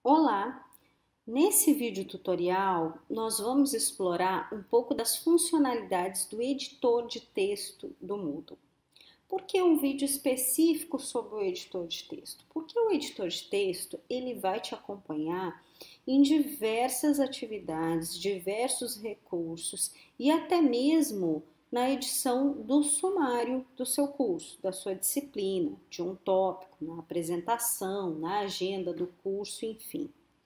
Olá! Nesse vídeo tutorial, nós vamos explorar um pouco das funcionalidades do editor de texto do Moodle. Por que um vídeo específico sobre o editor de texto? Porque o editor de texto, ele vai te acompanhar em diversas atividades, diversos recursos e até mesmo na edição do sumário do seu curso, da sua disciplina, de um tópico, na apresentação, na agenda do curso, enfim.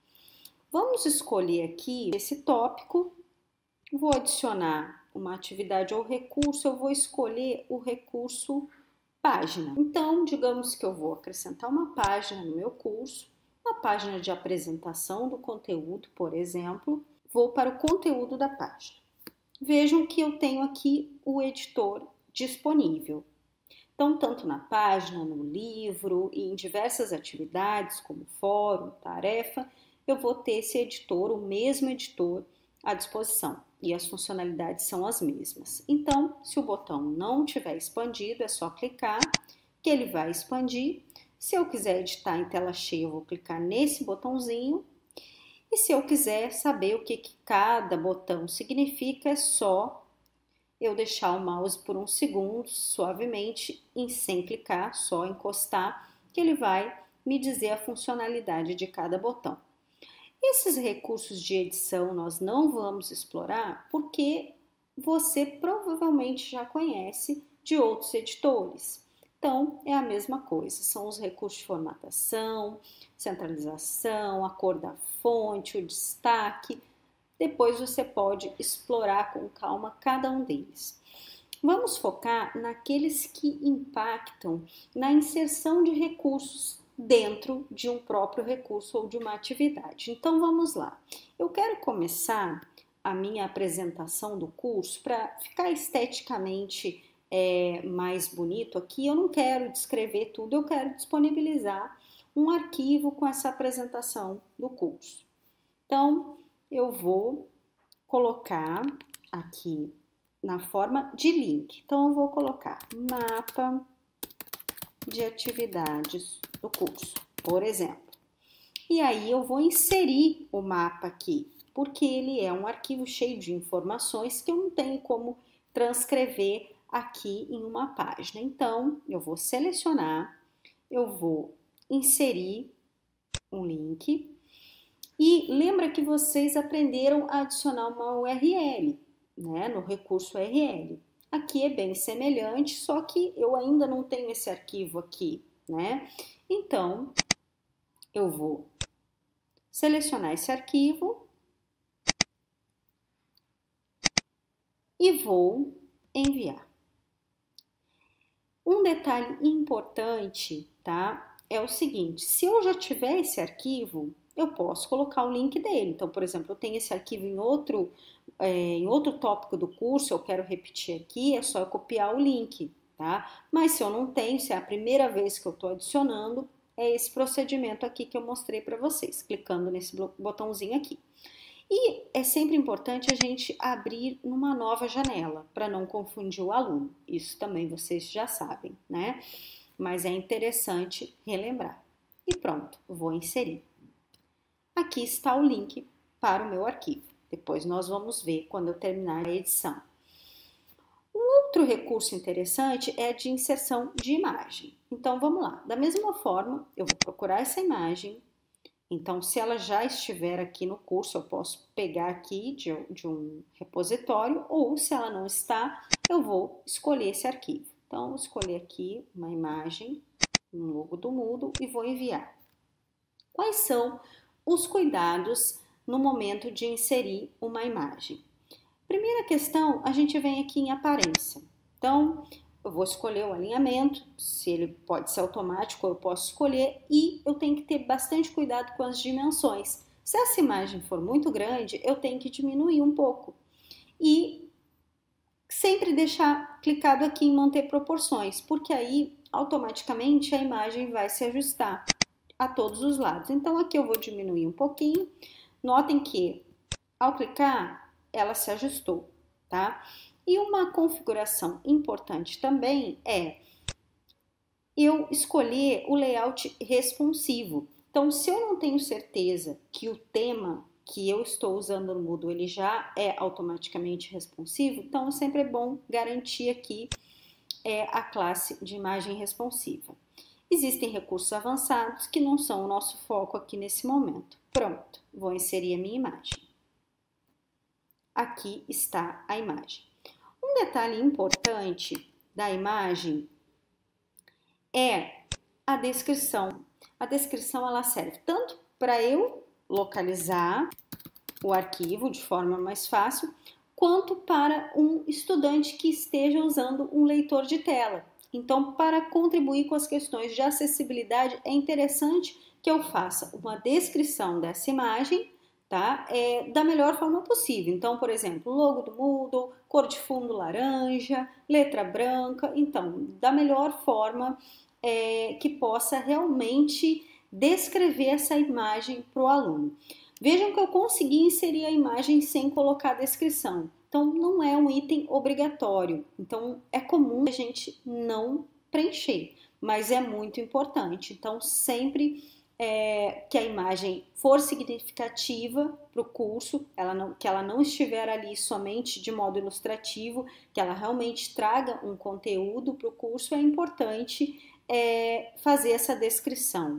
Vamos escolher aqui esse tópico, vou adicionar uma atividade ou recurso, eu vou escolher o recurso página. Então, digamos que eu vou acrescentar uma página no meu curso, uma página de apresentação do conteúdo, por exemplo, vou para o conteúdo da página. Vejam que eu tenho aqui o editor disponível. Então, tanto na página, no livro e em diversas atividades, como fórum, tarefa, eu vou ter esse editor, o mesmo editor, à disposição. E as funcionalidades são as mesmas. Então, se o botão não tiver expandido, é só clicar que ele vai expandir. Se eu quiser editar em tela cheia, eu vou clicar nesse botãozinho. E se eu quiser saber o que cada botão significa, é só eu deixar o mouse por uns segundos, suavemente, sem clicar, só encostar, que ele vai me dizer a funcionalidade de cada botão. Esses recursos de edição nós não vamos explorar porque você provavelmente já conhece de outros editores. Então, é a mesma coisa, são os recursos de formatação, centralização, a cor da fonte, o destaque. Depois você pode explorar com calma cada um deles. Vamos focar naqueles que impactam na inserção de recursos dentro de um próprio recurso ou de uma atividade. Então vamos lá. Eu quero começar a minha apresentação do curso para ficar esteticamente mais bonito aqui. Eu não quero descrever tudo, eu quero disponibilizar um arquivo com essa apresentação do curso. Então, eu vou colocar aqui na forma de link. Então, eu vou colocar mapa de atividades do curso, por exemplo. E aí, eu vou inserir o mapa aqui, porque ele é um arquivo cheio de informações que eu não tenho como transcrever aqui em uma página. Então, eu vou selecionar, eu vou inserir um link. E lembra que vocês aprenderam a adicionar uma URL, né, no recurso URL. Aqui é bem semelhante, só que eu ainda não tenho esse arquivo aqui, né? Então, eu vou selecionar esse arquivo e vou enviar. Um detalhe importante, tá? É o seguinte, se eu já tiver esse arquivo, eu posso colocar o link dele. Então, por exemplo, eu tenho esse arquivo em outro tópico do curso, eu quero repetir aqui, é só eu copiar o link, tá? Mas se eu não tenho, se é a primeira vez que eu estou adicionando, é esse procedimento aqui que eu mostrei para vocês, clicando nesse botãozinho aqui. E é sempre importante a gente abrir numa nova janela, para não confundir o aluno. Isso também vocês já sabem, né? Mas é interessante relembrar. E pronto, vou inserir. Aqui está o link para o meu arquivo. Depois nós vamos ver quando eu terminar a edição. Um outro recurso interessante é de inserção de imagem. Então vamos lá. Da mesma forma, eu vou procurar essa imagem. Então, se ela já estiver aqui no curso, eu posso pegar aqui de um repositório, ou se ela não está, eu vou escolher esse arquivo. Então, vou escolher aqui uma imagem, um logo do Moodle e vou enviar. Quais são os cuidados no momento de inserir uma imagem? Primeira questão, a gente vem aqui em aparência. Então, eu vou escolher o alinhamento, se ele pode ser automático, eu posso escolher, e eu tenho que ter bastante cuidado com as dimensões. Se essa imagem for muito grande, eu tenho que diminuir um pouco. E sempre deixar clicado aqui em manter proporções, porque aí automaticamente a imagem vai se ajustar a todos os lados. Então aqui eu vou diminuir um pouquinho. Notem que ao clicar, ela se ajustou, tá? E uma configuração importante também é eu escolher o layout responsivo. Então, se eu não tenho certeza que o tema que eu estou usando no Moodle ele já é automaticamente responsivo, então sempre é bom garantir aqui a classe de imagem responsiva. Existem recursos avançados que não são o nosso foco aqui nesse momento. Pronto, vou inserir a minha imagem. Aqui está a imagem. Um detalhe importante da imagem é a descrição. A descrição ela serve tanto para eu localizar o arquivo de forma mais fácil, quanto para um estudante que esteja usando um leitor de tela. Então, para contribuir com as questões de acessibilidade, é interessante que eu faça uma descrição dessa imagem, tá? Da melhor forma possível. Então, por exemplo, logo do Moodle, cor de fundo laranja, letra branca. Então, da melhor forma que possa realmente descrever essa imagem para o aluno. Vejam que eu consegui inserir a imagem sem colocar a descrição. Então, não é um item obrigatório. Então, é comum a gente não preencher, mas é muito importante. Então, sempre que a imagem for significativa para o curso, que ela não estiver ali somente de modo ilustrativo, que ela realmente traga um conteúdo para o curso, é importante fazer essa descrição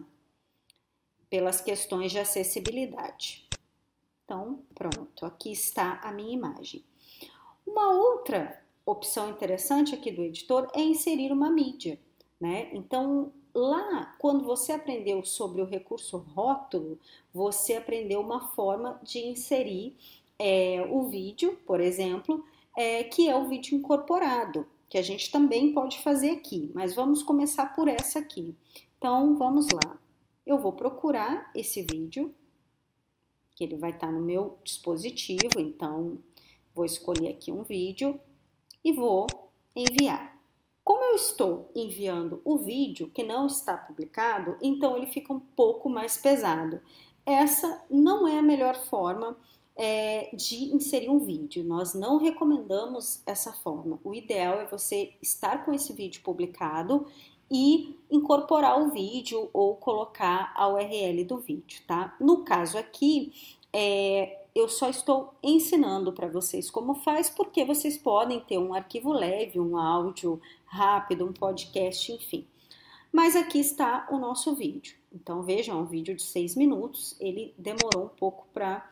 pelas questões de acessibilidade. Então, pronto, aqui está a minha imagem. Uma outra opção interessante aqui do editor é inserir uma mídia, né? Então, lá, quando você aprendeu sobre o recurso rótulo, você aprendeu uma forma de inserir o vídeo, por exemplo, que é o vídeo incorporado, que a gente também pode fazer aqui, mas vamos começar por essa aqui. Então, vamos lá. Eu vou procurar esse vídeo, que ele vai estar no meu dispositivo, então vou escolher aqui um vídeo e vou enviar. Como eu estou enviando o vídeo que não está publicado, então ele fica um pouco mais pesado. Essa não é a melhor forma de inserir um vídeo. Nós não recomendamos essa forma. O ideal é você estar com esse vídeo publicado e incorporar o vídeo ou colocar a URL do vídeo, tá? No caso aqui, eu só estou ensinando para vocês como faz, porque vocês podem ter um arquivo leve, um áudio rápido, um podcast, enfim. Mas aqui está o nosso vídeo. Então, vejam, é um vídeo de 6 minutos, ele demorou um pouco para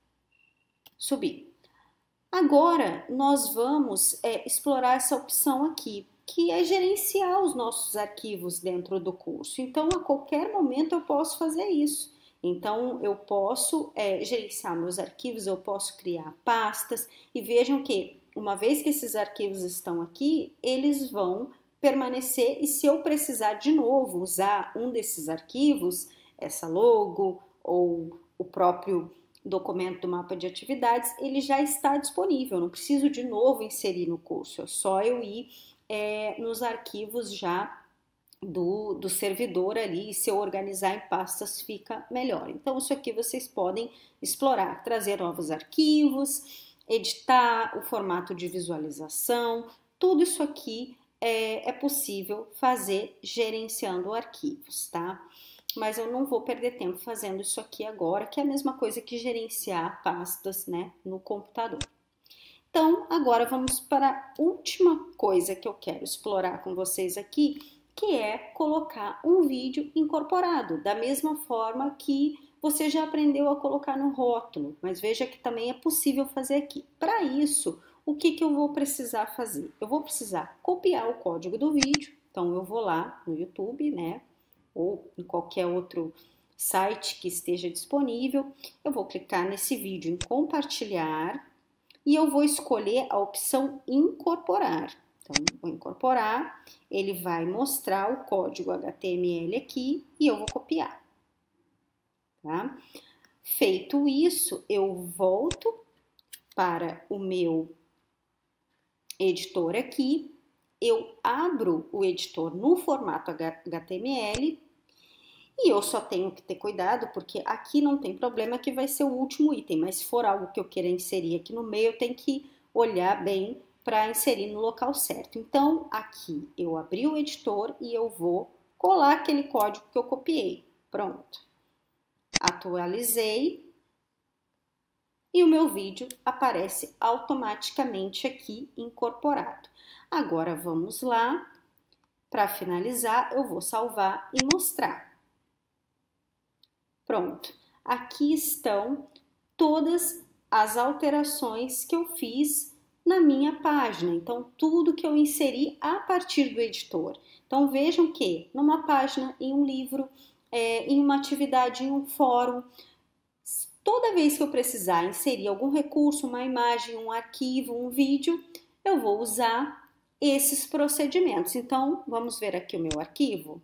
subir. Agora, nós vamos explorar essa opção aqui, que é gerenciar os nossos arquivos dentro do curso. Então, a qualquer momento eu posso fazer isso. Então, eu posso gerenciar meus arquivos, eu posso criar pastas e vejam que, uma vez que esses arquivos estão aqui, eles vão permanecer e se eu precisar de novo usar um desses arquivos, essa logo ou o próprio documento do mapa de atividades, ele já está disponível, eu não preciso de novo inserir no curso, é só eu ir nos arquivos já do servidor ali, e se eu organizar em pastas fica melhor. Então, isso aqui vocês podem explorar, trazer novos arquivos, editar o formato de visualização, tudo isso aqui é possível fazer gerenciando arquivos, tá? Mas eu não vou perder tempo fazendo isso aqui agora, que é a mesma coisa que gerenciar pastas, né, no computador. Então, agora vamos para a última coisa que eu quero explorar com vocês aqui, que é colocar um vídeo incorporado, da mesma forma que você já aprendeu a colocar no rótulo, mas veja que também é possível fazer aqui. Para isso, o que eu vou precisar fazer? Eu vou precisar copiar o código do vídeo, então eu vou lá no YouTube, né, ou em qualquer outro site que esteja disponível, eu vou clicar nesse vídeo em compartilhar e eu vou escolher a opção incorporar. Então, vou incorporar, ele vai mostrar o código HTML aqui e eu vou copiar, tá? Feito isso, eu volto para o meu editor aqui, eu abro o editor no formato HTML e eu só tenho que ter cuidado porque aqui não tem problema que vai ser o último item, mas se for algo que eu queira inserir aqui no meio, eu tenho que olhar bem para inserir no local certo. Então, aqui eu abri o editor e eu vou colar aquele código que eu copiei. Pronto. atualizei e o meu vídeo aparece automaticamente aqui incorporado. Agora vamos lá, para finalizar eu vou salvar e mostrar. Pronto, aqui estão todas as alterações que eu fiz na minha página, então tudo que eu inseri a partir do editor. Então vejam que numa página, em um livro, em uma atividade, em um fórum, toda vez que eu precisar inserir algum recurso, uma imagem, um arquivo, um vídeo, eu vou usar esses procedimentos. Então, vamos ver aqui o meu arquivo.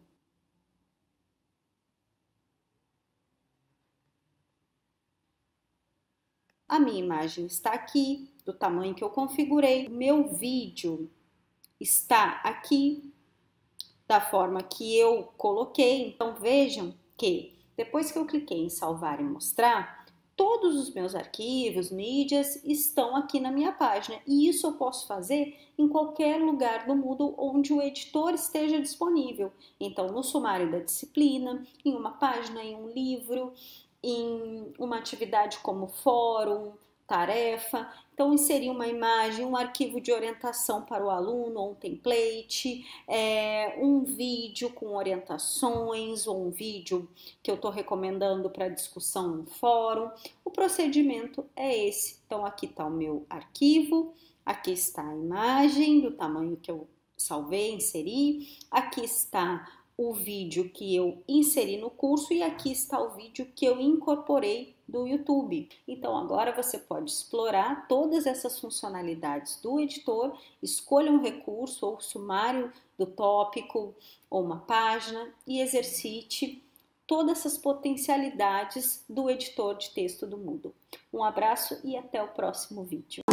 A minha imagem está aqui, do tamanho que eu configurei. O meu vídeo está aqui, da forma que eu coloquei. Então, vejam que depois que eu cliquei em salvar e mostrar, todos os meus arquivos, mídias estão aqui na minha página e isso eu posso fazer em qualquer lugar do Moodle onde o editor esteja disponível. Então, no sumário da disciplina, em uma página, em um livro, em uma atividade como fórum, tarefa. Então, inserir uma imagem, um arquivo de orientação para o aluno, ou um template, um vídeo com orientações, ou um vídeo que eu estou recomendando para discussão no fórum. O procedimento é esse. Então, aqui está o meu arquivo, aqui está a imagem do tamanho que eu salvei, inseri, aqui está o vídeo que eu inseri no curso e aqui está o vídeo que eu incorporei do YouTube. Então agora você pode explorar todas essas funcionalidades do editor, escolha um recurso ou sumário do tópico ou uma página e exercite todas essas potencialidades do editor de texto do Moodle. Um abraço e até o próximo vídeo.